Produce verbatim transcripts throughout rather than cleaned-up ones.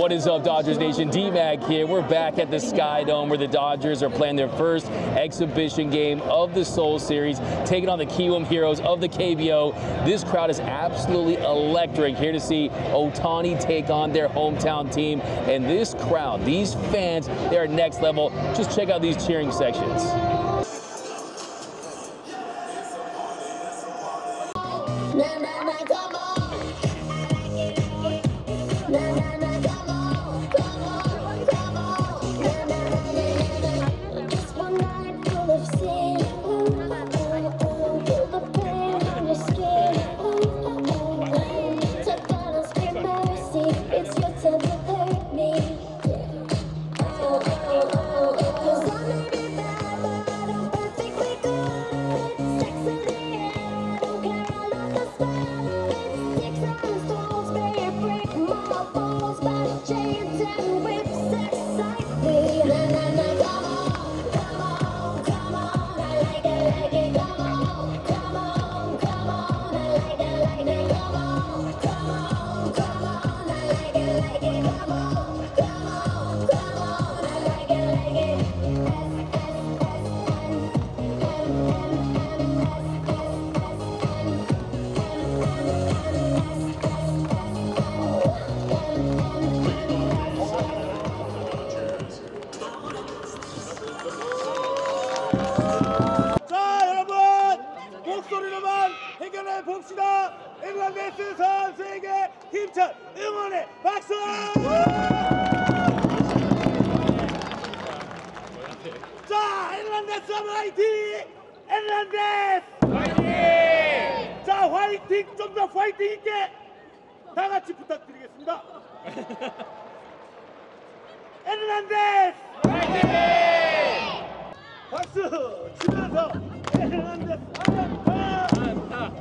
What is up, Dodgers Nation? D-Mac here. We're back at the Sky Dome where the Dodgers are playing their first exhibition game of the Seoul Series, taking on the Kiwoom Heroes of the K B O. This crowd is absolutely electric, here to see Ohtani take on their hometown team. And this crowd, these fans, they are next level. Just check out these cheering sections. 봅시다. 잉글랜드 선수에게 힘찬 응원의 박수! 자, 잉글랜드 화이팅! 잉글랜드 화이팅! 자, 화이팅! 좀 더 화이팅 있게 다 같이 부탁드리겠습니다. 잉글랜드 화이팅! 박수 치면서 잉글랜드 화이팅!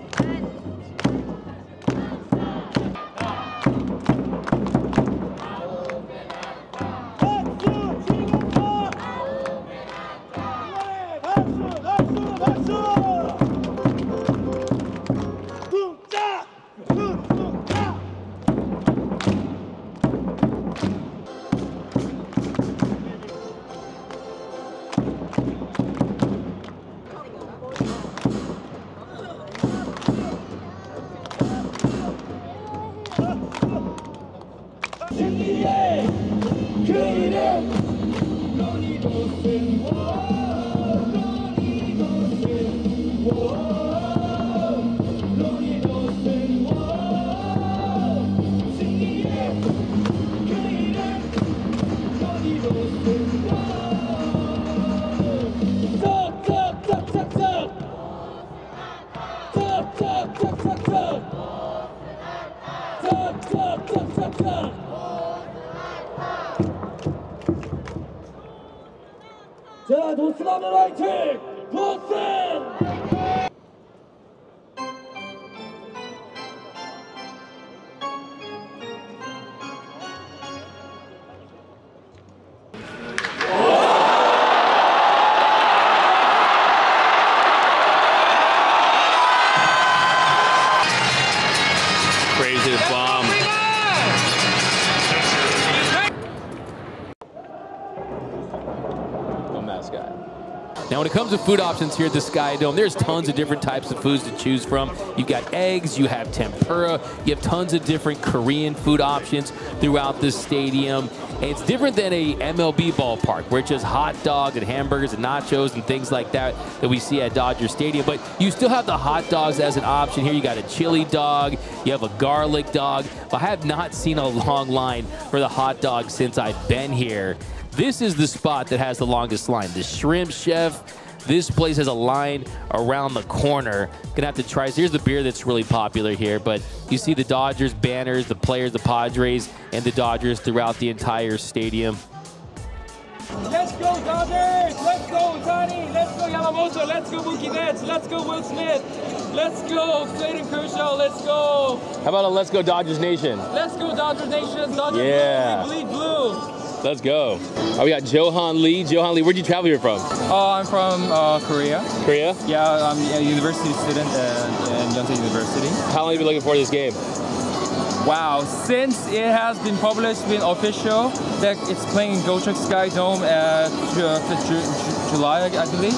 자, 도스나면 화이팅! 도스! Crazy bomb. No mascot. Now, when it comes to food options here at the Sky Dome, there's tons of different types of foods to choose from. You've got eggs, you have tempura, you have tons of different Korean food options throughout this stadium. And it's different than a M L B ballpark, where it's just hot dogs and hamburgers and nachos and things like that that we see at Dodger Stadium. But you still have the hot dogs as an option here. You got a chili dog, you have a garlic dog. But I have not seen a long line for the hot dog since I've been here. This is the spot that has the longest line. The Shrimp Chef. This place has a line around the corner. Gonna have to try. So here's the beer that's really popular here. But you see the Dodgers banners, the players, the Padres, and the Dodgers throughout the entire stadium. Let's go Dodgers! Let's go Ohtani! Let's go Yamamoto! Let's go Mookie Betts! Let's go Will Smith! Let's go Clayton Kershaw! Let's go! How about a Let's Go Dodgers Nation? Let's go Dodgers Nation! Dodgers Yeah. Blue, we bleed blue! Let's go. Oh, we got Johan Lee. Johan Lee, where'd you travel here from? Oh, I'm from uh, Korea. Korea? Yeah, I'm a university student at, at Yonsei University. How long have you been looking forward to this game? Wow, since it has been published, been official, that it's playing in Gotrek Sky Dome at uh, Ju Ju July, I believe.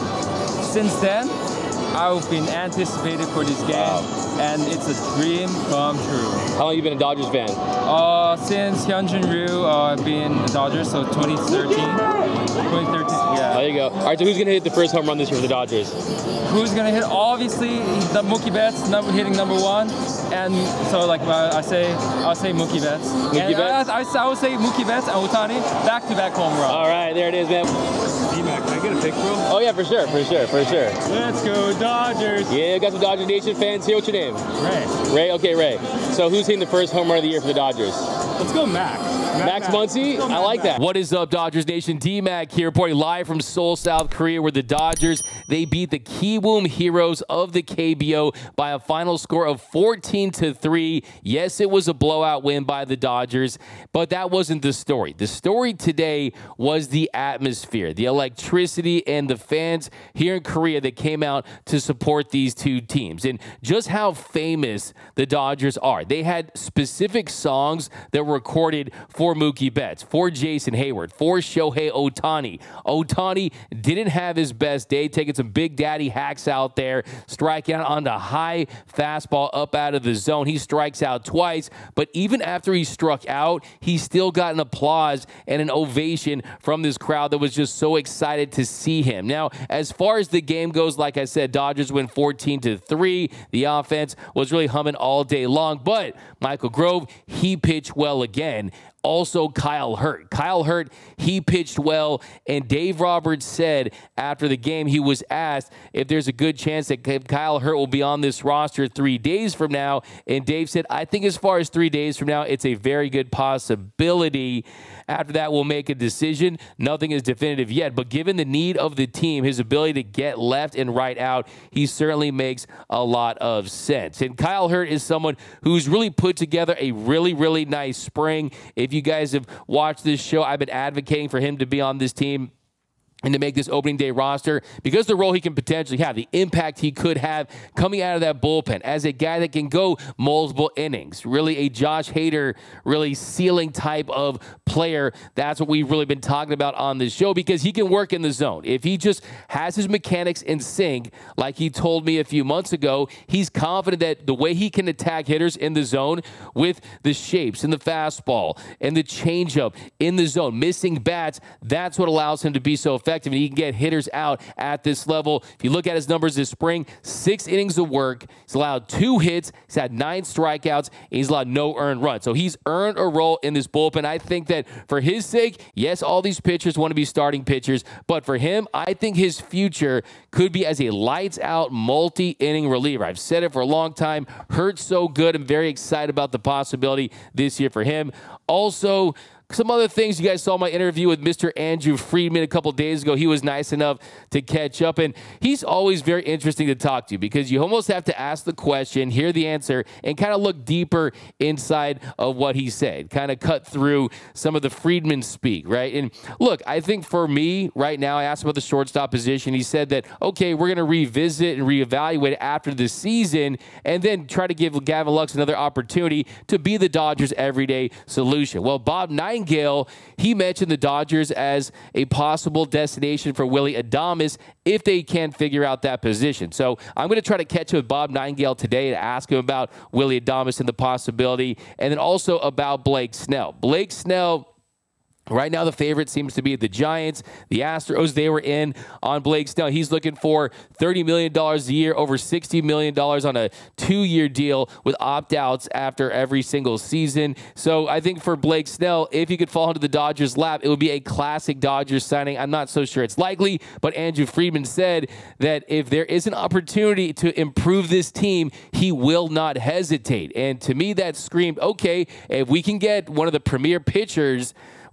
Since then, I've been anticipated for this game, wow. and it's a dream come true. How long have you been a Dodgers fan? Uh, since Hyunjin Ryu, uh, I've been a Dodger, so twenty thirteen. twenty thirteen, yeah. There you go. All right, so who's gonna hit the first home run this year for the Dodgers? Who's gonna hit? Obviously, the Mookie Betts number, hitting number one, and so like uh, I say, I'll say Mookie Betts. Mookie and Betts. I, I, I would say Mookie Betts and Ohtani back-to-back home run. All right, there it is, man. D-Mac, can I get a picture? Oh yeah, for sure, for sure, for sure. Let's go Dodgers. Yeah, we got some Dodger Nation fans here. What's your name? Ray. Ray. Okay, Ray. So who's hitting the first home run of the year for the Dodgers? Let's go Mac. Max Muncy? I like that. What is up, Dodgers Nation? D-Mac here, reporting live from Seoul, South Korea, where the Dodgers, they beat the Kiwoom Heroes of the K B O by a final score of fourteen to three. Yes, it was a blowout win by the Dodgers, but that wasn't the story. The story today was the atmosphere, the electricity, and the fans here in Korea that came out to support these two teams, and just how famous the Dodgers are. They had specific songs that were recorded for Mookie Betts, for Jason Hayward, for Shohei Ohtani. Ohtani didn't have his best day, taking some big daddy hacks out there, striking out on the high fastball up out of the zone. He strikes out twice, but even after he struck out, he still got an applause and an ovation from this crowd that was just so excited to see him. Now, as far as the game goes, like I said, Dodgers win fourteen to three. The offense was really humming all day long, but Michael Grove, he pitched well again. Also, Kyle Hurt. Kyle Hurt, he pitched well, and Dave Roberts said after the game, he was asked if there's a good chance that Kyle Hurt will be on this roster three days from now, and Dave said, I think as far as three days from now, it's a very good possibility. After that, we'll make a decision. Nothing is definitive yet, but given the need of the team, his ability to get left and right out, he certainly makes a lot of sense. And Kyle Hurt is someone who's really put together a really, really nice spring. If you guys have watched this show, I've been advocating for him to be on this team and to make this opening day roster because the role he can potentially have, the impact he could have coming out of that bullpen as a guy that can go multiple innings, really a Josh Hader, really ceiling type of player. That's what we've really been talking about on this show because he can work in the zone. If he just has his mechanics in sync, like he told me a few months ago, he's confident that the way he can attack hitters in the zone with the shapes and the fastball and the changeup in the zone, missing bats, that's what allows him to be so effective. And he can get hitters out at this level. If you look at his numbers this spring, six innings of work. He's allowed two hits. He's had nine strikeouts. And he's allowed no earned runs. So he's earned a role in this bullpen. I think that for his sake, yes, all these pitchers want to be starting pitchers. But for him, I think his future could be as a lights-out multi-inning reliever. I've said it for a long time. Hurt's so good. I'm very excited about the possibility this year for him. Also, some other things, you guys saw my interview with Mister Andrew Friedman a couple days ago. He was nice enough to catch up, and he's always very interesting to talk to because you almost have to ask the question, hear the answer, and kind of look deeper inside of what he said, kind of cut through some of the Friedman speak, right? And look, I think for me right now, I asked about the shortstop position. He said that, okay, we're going to revisit and reevaluate after the season and then try to give Gavin Lux another opportunity to be the Dodgers' everyday solution. Well, Bob Knight Gale, he mentioned the Dodgers as a possible destination for Willy Adames if they can figure out that position. So I'm going to try to catch up with Bob Nightingale today to ask him about Willy Adames and the possibility, and then also about Blake Snell. Blake Snell, right now, the favorite seems to be the Giants. The Astros, they were in on Blake Snell. He's looking for thirty million dollars a year, over sixty million dollars on a two-year deal with opt-outs after every single season. So I think for Blake Snell, if he could fall into the Dodgers' lap, it would be a classic Dodgers signing. I'm not so sure it's likely, but Andrew Friedman said that if there is an opportunity to improve this team, he will not hesitate. And to me, that screamed, okay, if we can get one of the premier pitchers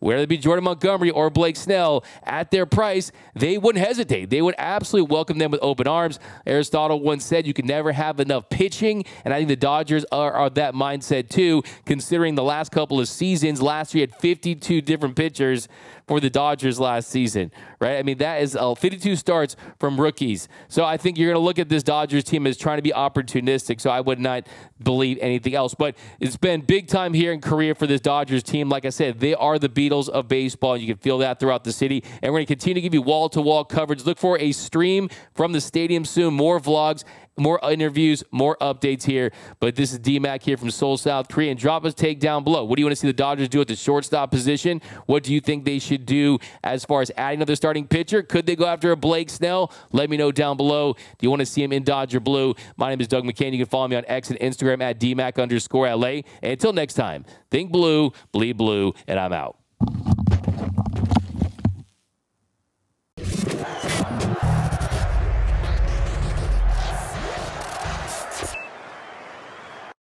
whether it be Jordan Montgomery or Blake Snell, at their price, they wouldn't hesitate. They would absolutely welcome them with open arms. Aristotle once said you can never have enough pitching, and I think the Dodgers are, are that mindset too, considering the last couple of seasons. Last year had fifty-two different pitchers for the Dodgers last season, right? I mean, that is uh, fifty-two starts from rookies. So I think you're going to look at this Dodgers team as trying to be opportunistic, so I would not believe anything else. But it's been big time here in Korea for this Dodgers team. Like I said, they are the Beatles of baseball, and you can feel that throughout the city. And we're going to continue to give you wall-to-wall coverage. Look for a stream from the stadium soon, more vlogs, more interviews, more updates here. But this is D-Mac here from Seoul, South Korea. And drop us take down below. What do you want to see the Dodgers do at the shortstop position? What do you think they should do as far as adding another starting pitcher? Could they go after a Blake Snell? Let me know down below. Do you want to see him in Dodger blue? My name is Doug McCain. You can follow me on X and Instagram at D Mac underscore L A. And until next time, think blue, bleed blue, and I'm out.